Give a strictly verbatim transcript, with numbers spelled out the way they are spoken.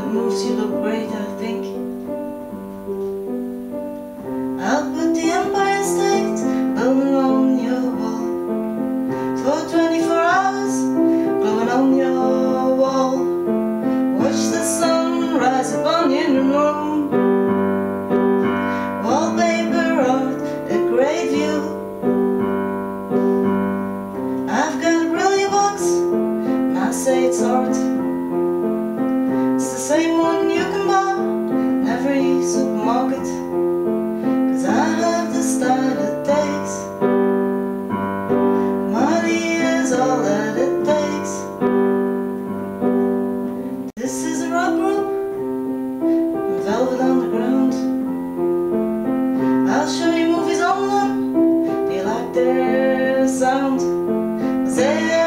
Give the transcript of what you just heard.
moves you look great, I think. I'll put the Empire State building on your wall for twenty-four hours, glowing on your wall. Watch the sun rise upon your room. Wallpaper art, a great view. I've got a brilliant box, and I say it's art. It's the same one you can buy in every supermarket, 'cause I have the style it takes. Money is all that it takes. This is a rock group, and velvet underground. I'll show you movies on them. Do you like their sound? 'Cause they